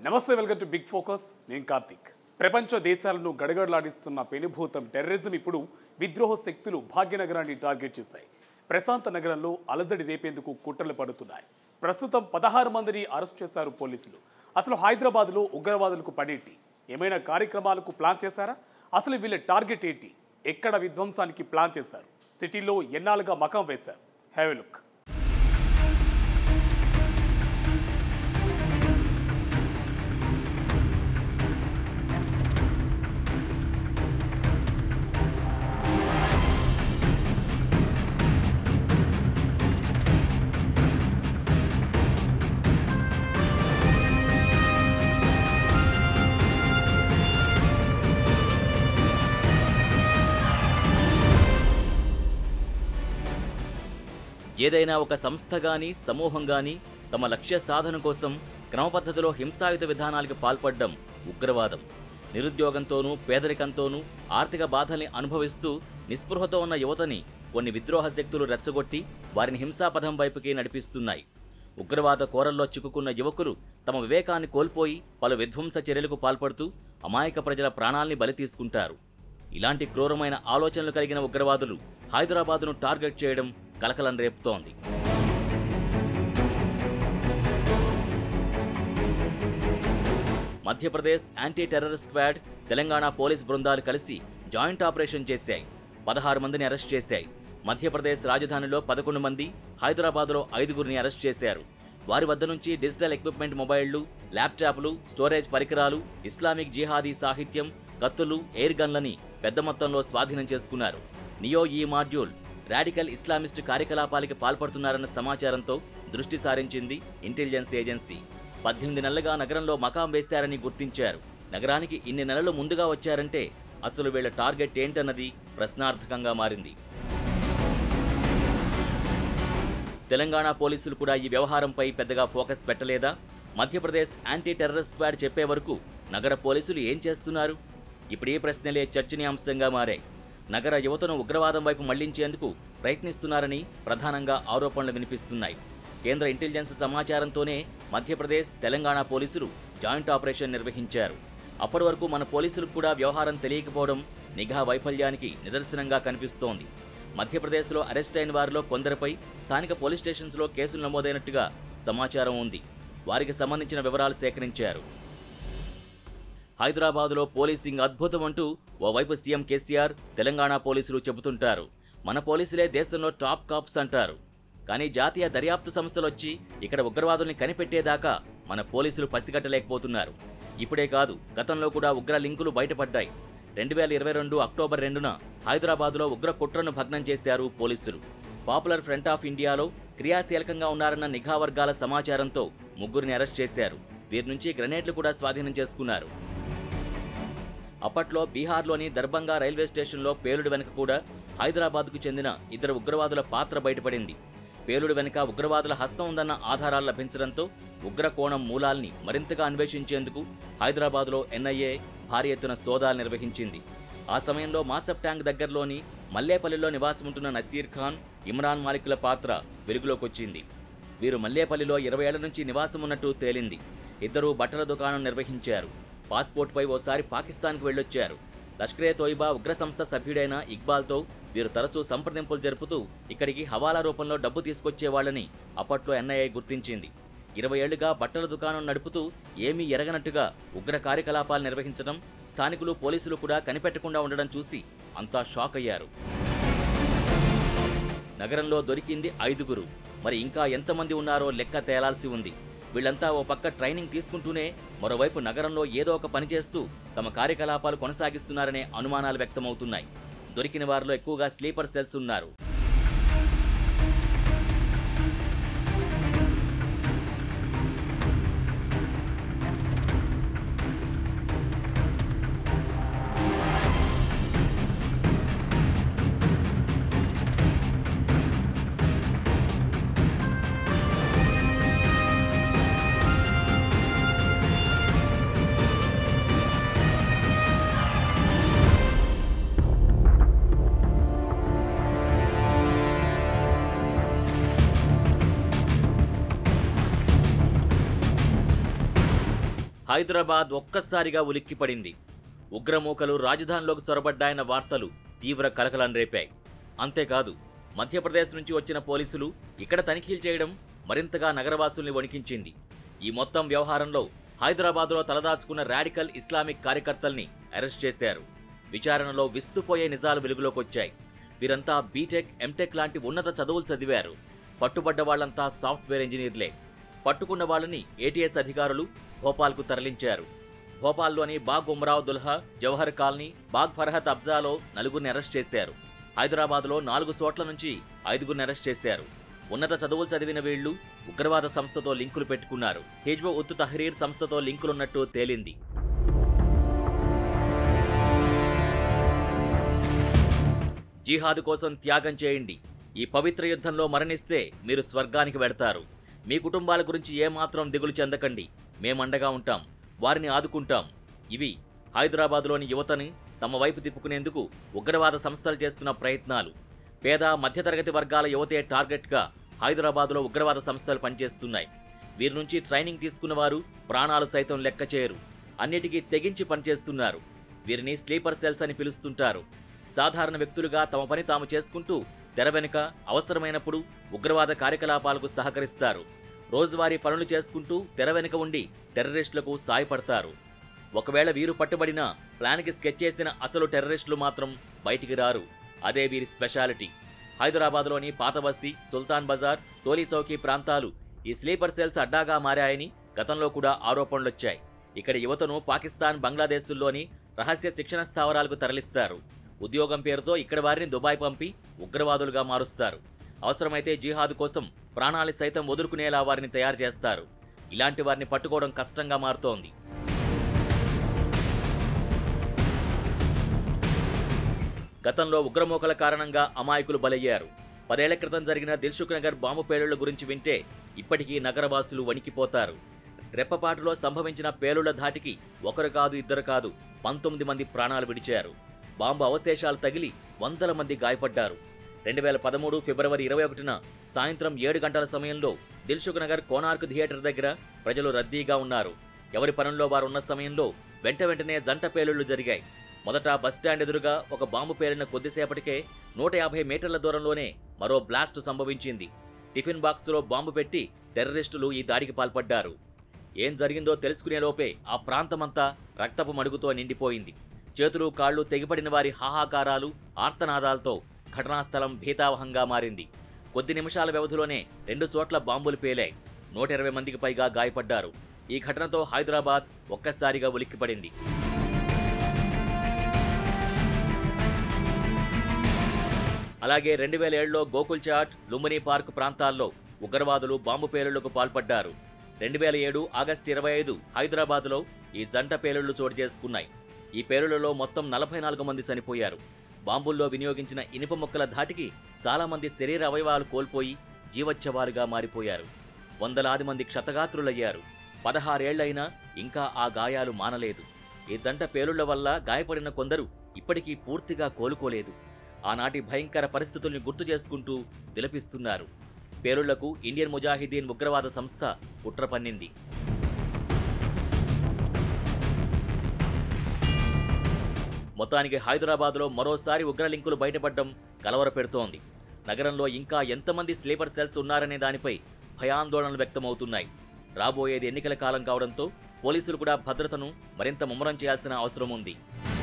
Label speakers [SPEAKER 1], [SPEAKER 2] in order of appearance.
[SPEAKER 1] నమస్తే, welcome to big focus. నేను కార్తిక్. ప్రపంచ దేశాలను గడగడలాడిస్తున్న పెనుభూతం టెర్రరిజం ఇప్పుడు విద్రోహ శక్తులు భాగ్యనగరాన్ని టార్గెట్ చేశాయి. ప్రశాంత నగరంలో అలజడి రేపేందుకు కుట్రలు పడుతున్నాయి. ప్రస్తుతం 16 మందిని అరెస్ట్ చేశారు పోలీసులు. అసలు హైదరాబాద్లో ఉగ్రవాదులకు పడేంటి? ఏమైనా కార్యక్రమాలకు ప్లాన్ చేశారా? అసలు వీళ్ళ టార్గెట్ ఏంటి? ఎక్కడ విధ్వంసానికి ప్లాన్ చేశారు? సిటీలో ఎన్నాళ్ళుగా మకాం వేశారు? Have a look.
[SPEAKER 2] ఏదైనా ఒక సంస్థ గాని సమూహం గాని తమ లక్ష్య సాధన కోసం క్రమపద్ధతిలో హింసాయుత విధానాలకు పాల్పడడం ఉగ్రవాదం. నిరుద్యోగంతోనూ పేదరికంతోనూ ఆర్థిక బాధల్ని అనుభవిస్తూ నిస్పృహతో ఉన్న యువతని కొన్ని విద్రోహ శక్తులు రెచ్చగొట్టి వారిని హింసాపథం వైపుకి నడిపిస్తున్నాయి. ఉగ్రవాద కోరల్లో చిక్కుకున్న యువకులు తమ వివేకాన్ని కోల్పోయి పలు విధ్వంస చర్యలకు పాల్పడుతూ అమాయక ప్రజల ప్రాణాల్ని బలి తీసుకుంటారు. ఇలాంటి క్రూరమైన ఆలోచనలు కలిగిన ఉగ్రవాదులు హైదరాబాదును టార్గెట్ చేయడం కలకలం రేపుతోంది. Madhya Pradesh anti terror squad, Telangana police బృందాలు కలిసి జాయింట్ ఆపరేషన్ చేశాయి. 16 మందిని అరెస్ట్ చేశాయి. మధ్యప్రదేశ్ రాజధానిలో 11 మంది, హైదరాబాద్లో 5గురిని అరెస్ట్ చేశారు. వారి వద్ద నుంచి డిజిటల్ ఎక్విప్మెంట్, మొబైళ్లు, ల్యాప్టాప్లు, స్టోరేజ్ పరికరాలు, ఇస్లామిక్ జిహాదీ సాహిత్యం, కత్తులు, ఎయిర్ గన్లని పెద్ద మొత్తంలో స్వాధీనం చేసుకున్నారు. నియో ఈ మాడ్యూల్ రాడికల్ ఇస్లామిస్ట్ కార్యకలాపాలకి పాల్పడుతున్నారన్న సమాచారంతో దృష్టి సారించింది ఇంటెలిజెన్స్ ఏజెన్సీ. 18 నెలలుగా నగరంలో మకాం వేశారని గుర్తించారు. నగరానికి ఇన్ని నెలలు ముందుగా వచ్చారంటే అసలు వీళ్ల టార్గెట్ ఏంటన్నది ప్రశ్నార్థకంగా మారింది. తెలంగాణ పోలీసులు కూడా ఈ వ్యవహారంపై పెద్దగా ఫోకస్ పెట్టలేదా? మధ్యప్రదేశ్ యాంటీ టెర్రర్ స్క్వాడ్ చెప్పే వరకు నగర పోలీసులు ఏం చేస్తున్నారు? ఇప్పుడు ఈ ప్రశ్నలే చర్చనీయాంశంగా మారాయి. నగర యువతను ఉగ్రవాదం వైపు మళ్లించేందుకు ప్రయత్నిస్తున్నారని ప్రధానంగా ఆరోపణలు వినిపిస్తున్నాయి. కేంద్ర ఇంటెలిజెన్స్ సమాచారంతోనే మధ్యప్రదేశ్, తెలంగాణ పోలీసులు జాయింట్ ఆపరేషన్ నిర్వహించారు. అప్పటి వరకు మన పోలీసులకు కూడా వ్యవహారం తెలియకపోవడం నిఘా వైఫల్యానికి నిదర్శనంగా కనిపిస్తోంది. మధ్యప్రదేశ్లో అరెస్ట్ అయిన వారిలో కొందరిపై స్థానిక పోలీస్ స్టేషన్స్లో కేసులు నమోదైనట్టుగా సమాచారం ఉంది. వారికి సంబంధించిన వివరాలు సేకరించారు. హైదరాబాదులో పోలీసింగ్ అద్భుతం అంటూ ఓవైపు సీఎం కేసీఆర్, తెలంగాణ పోలీసులు చెబుతుంటారు. మన పోలీసులే దేశంలో టాప్ కాప్స్ అంటారు. కానీ జాతీయ దర్యాప్తు సంస్థలొచ్చి ఇక్కడ ఉగ్రవాదుల్ని కనిపెట్టేదాకా మన పోలీసులు పసిగట్టలేకపోతున్నారు. ఇప్పుడే కాదు, గతంలో కూడా ఉగ్ర లింకులు బయటపడ్డాయి. 2022 అక్టోబర్ 2న హైదరాబాదులో ఉగ్ర కుట్రను భగ్నం చేశారు పోలీసులు. పాపులర్ ఫ్రంట్ ఆఫ్ ఇండియాలో క్రియాశీలకంగా ఉన్నారన్న నిఘా వర్గాల సమాచారంతో 3గురిని అరెస్ట్ చేశారు. వీరి నుంచి గ్రెనేడ్లు కూడా స్వాధీనం చేసుకున్నారు. అప్పట్లో బీహార్లోని దర్భంగా రైల్వే స్టేషన్లో పేలుడు వెనుక కూడా హైదరాబాద్కు చెందిన 2 ఉగ్రవాదుల పాత్ర బయటపడింది. పేలుడు వెనుక ఉగ్రవాదుల హస్తం ఉందన్న ఆధారాలు లభించడంతో ఉగ్ర కోణం మూలాల్ని మరింతగా అన్వేషించేందుకు హైదరాబాద్లో ఎన్ఐఏ భారీ ఎత్తున సోదాలు నిర్వహించింది. ఆ సమయంలో మాసప్ ట్యాంక్ దగ్గరలోని మల్లేపల్లిలో నివాసముంటున్న నసీర్ ఖాన్, ఇమ్రాన్ మాలిక్ల పాత్ర వెలుగులోకొచ్చింది. వీరు మల్లేపల్లిలో 20 ఏళ్ల నుంచి నివాసమున్నట్టు తేలింది. ఇద్దరూ బట్టల దుకాణం నిర్వహించారు. పాస్పోర్ట్పై ఓసారి పాకిస్తాన్కు వెళ్ళొచ్చారు. లష్కరే తోయిబా ఉగ్ర సంస్థ సభ్యుడైన ఇక్బాల్తో వీరు తరచూ సంప్రదింపులు జరుపుతూ ఇక్కడికి హవాలా రూపంలో డబ్బు తీసుకొచ్చేవాళ్లని అప్పట్లో ఎన్ఐఏ గుర్తించింది. 20 ఏళ్లుగా బట్టల దుకాణం నడుపుతూ ఏమీ ఎరగనట్టుగా ఉగ్ర కార్యకలాపాలు నిర్వహించడం, స్థానికులు, పోలీసులు కూడా కనిపెట్టకుండా ఉండడం చూసి అంతా షాక్ అయ్యారు. నగరంలో దొరికింది 5గురు. మరి ఇంకా ఎంతమంది ఉన్నారో లెక్క తేలాల్సి ఉంది. వీళ్లంతా ఓ పక్క ట్రైనింగ్ తీసుకుంటూనే మరోవైపు నగరంలో ఏదో ఒక పని చేస్తూ తమ కార్యకలాపాలు కొనసాగిస్తున్నారనే అనుమానాలు వ్యక్తమవుతున్నాయి. దొరికిన వారిలో ఎక్కువగా స్లీపర్ సెల్స్ ఉన్నారు. హైదరాబాద్ ఒక్కసారిగా ఉలిక్కిపడింది. ఉగ్రమూకలు రాజధానిలోకి చొరబడ్డాయన్న వార్తలు తీవ్ర కలకలం రేపాయి. అంతేకాదు, మధ్యప్రదేశ్ నుంచి వచ్చిన పోలీసులు ఇక్కడ తనిఖీలు చేయడం మరింతగా నగరవాసుల్ని వణికించింది. ఈ మొత్తం వ్యవహారంలో హైదరాబాద్లో తలదాచుకున్న రాడికల్ ఇస్లామిక్ కార్యకర్తల్ని అరెస్ట్ చేశారు. విచారణలో విస్తుపోయే నిజాలు వెలుగులోకొచ్చాయి. వీరంతా బీటెక్, ఎంటెక్ లాంటి ఉన్నత చదువులు చదివారు. పట్టుబడ్డ వాళ్లంతా సాఫ్ట్వేర్ ఇంజనీర్లే. పట్టుకున్న వాళ్ళని ఏటీఎస్ అధికారులు భోపాల్కు తరలించారు. భోపాల్లోని బాగ్ ఉమరావ్ దుల్హా, జవహర్ కాలనీ, బాగ్ ఫర్హత్ అబ్జాలో 4గురిని అరెస్ట్ చేశారు. హైదరాబాద్లో 4 చోట్ల నుంచి 5గురిని అరెస్ట్ చేశారు. ఉన్నత చదువులు చదివిన వీళ్లు ఉగ్రవాద సంస్థతో లింకులు పెట్టుకున్నారు. హిజ్బ్ ఉత్ తహ్రీర్ సంస్థతో లింకులున్నట్టు తేలింది. జిహాద్ కోసం త్యాగం చేయండి. ఈ పవిత్ర యుద్ధంలో మరణిస్తే మీరు స్వర్గానికి వెడతారు. మీ కుటుంబాల గురించి ఏమాత్రం దిగులు చెందకండి. మేమండగా ఉంటాం. వారిని ఆదుకుంటాం. ఇవి హైదరాబాద్లోని యువతని తమ వైపు తిప్పుకునేందుకు ఉగ్రవాద సంస్థలు చేస్తున్న ప్రయత్నాలు. పేద, మధ్యతరగతి వర్గాల యువతే టార్గెట్గా హైదరాబాద్లో ఉగ్రవాద సంస్థలు పనిచేస్తున్నాయి. వీరి నుంచి ట్రైనింగ్ తీసుకున్న వారు ప్రాణాలు సైతం లెక్క చేయరు. అన్నిటికీ తెగించి పనిచేస్తున్నారు. వీరిని స్లీపర్ సెల్స్ అని పిలుస్తుంటారు. సాధారణ వ్యక్తులుగా తమ పని తాము చేసుకుంటూ తెర వెనుక అవసరమైనప్పుడు ఉగ్రవాద కార్యకలాపాలకు సహకరిస్తారు. రోజువారీ పనులు చేసుకుంటూ తెర వెనుక ఉండి టెర్రరిస్టులకు సాయపడతారు. ఒకవేళ వీరు పట్టుబడినా ప్లాన్కి స్కెచ్ చేసిన అసలు టెర్రరిస్టులు మాత్రం బయటికి రారు. అదే వీరి స్పెషాలిటీ. హైదరాబాద్లోని పాతబస్తీ, సుల్తాన్ బజార్, టోలీ చౌకీ ప్రాంతాలు ఈ స్లీపర్ సెల్స్ అడ్డాగా మారాయని గతంలో కూడా ఆరోపణలొచ్చాయి. ఇక్కడ యువతను పాకిస్తాన్, బంగ్లాదేశ్లోని రహస్య శిక్షణ స్థావరాలకు తరలిస్తారు. ఉద్యోగం పేరుతో ఇక్కడ వారిని దుబాయ్ పంపి ఉగ్రవాదులుగా మారుస్తారు. అవసరమైతే జిహాద్ కోసం ప్రాణాలు సైతం వదులుకునేలా వారిని తయారు చేస్తారు. ఇలాంటి వారిని పట్టుకోవడం కష్టంగా మారుతోంది. గతంలో ఉగ్రమూకల కారణంగా అమాయకులు బలయ్యారు. 10 ఏళ్ల క్రితం జరిగిన దిల్సుఖ్ నగర్ బాంబు పేలుళ్ల గురించి వింటే ఇప్పటికీ నగరవాసులు వణికిపోతారు. రెప్పపాటులో సంభవించిన పేలుళ్ల ధాటికి ఒకరు కాదు, ఇద్దరు కాదు, 19 మంది ప్రాణాలు విడిచారు. బాంబు అవశేషాలు తగిలి వందల మంది గాయపడ్డారు. 2013 ఫిబ్రవరి 21న సాయంత్రం 7 గంటల సమయంలో దిల్సుఖ్ నగర్ కోనార్క్ థియేటర్ దగ్గర ప్రజలు రద్దీగా ఉన్నారు. ఎవరి పనుల్లో వారు ఉన్న సమయంలో వెంటనే జంట పేలుళ్లు జరిగాయి. మొదట బస్టాండ్ ఎదురుగా ఒక బాంబు పేలిన కొద్దిసేపటికే 150 మీటర్ల దూరంలోనే మరో బ్లాస్ట్ సంభవించింది. టిఫిన్ బాక్సులో బాంబు పెట్టి టెర్రరిస్టులు ఈ దాడికి పాల్పడ్డారు. ఏం జరిగిందో తెలుసుకునేలోపే ఆ ప్రాంతమంతా రక్తపు మడుగుతో నిండిపోయింది. చేతులు, కాళ్లు తెగిపడిన వారి హాహాకారాలు, ఆర్తనాదాలతో ఘటనాస్థలం భీతావహంగా మారింది. కొద్ది నిమిషాల వ్యవధిలోనే 2 చోట్ల బాంబులు పేలాయి. 120 మందికి పైగా గాయపడ్డారు. ఈ ఘటనతో హైదరాబాద్ ఒక్కసారిగా ఉలిక్కిపడింది. అలాగే 2007లో గోకుల్ చాట్, లుంబిని పార్క్ ప్రాంతాల్లో ఉగ్రవాదులు బాంబు పేలుళ్లకు పాల్పడ్డారు. 2007 ఆగస్టు 25 హైదరాబాద్లో ఈ జంట పేలుళ్లు చోటు చేసుకున్నాయి. ఈ పేలుళ్లలో మొత్తం 44 మంది చనిపోయారు. బాంబుల్లో వినియోగించిన ఇనుప ముక్కల ధాటికి చాలా మంది శరీర అవయవాలు కోల్పోయి జీవచ్ఛవాలుగా మారిపోయారు. వందలాది మంది క్షతగాత్రులయ్యారు. 16 ఏళ్లైనా ఇంకా ఆ గాయాలు మానలేదు. ఈ జంట పేలుళ్ల వల్ల గాయపడిన కొందరు ఇప్పటికీ పూర్తిగా కోలుకోలేదు. ఆనాటి భయంకర పరిస్థితుల్ని గుర్తు చేసుకుంటూ విలపిస్తున్నారు. పేలుళ్లకు ఇండియన్ ముజాహిదీన్ ఉగ్రవాద సంస్థ కుట్ర పన్నింది. మొత్తానికి హైదరాబాద్లో మరోసారి ఉగ్రలింకులు బయటపడడం కలవరపెడుతోంది. నగరంలో ఇంకా ఎంతమంది స్లీపర్ సెల్స్ ఉన్నారనే దానిపై భయాందోళనలు వ్యక్తమవుతున్నాయి. రాబోయేది ఎన్నికల కాలం కావడంతో పోలీసులు కూడా భద్రతను మరింత ముమ్మరం చేయాల్సిన అవసరం ఉంది.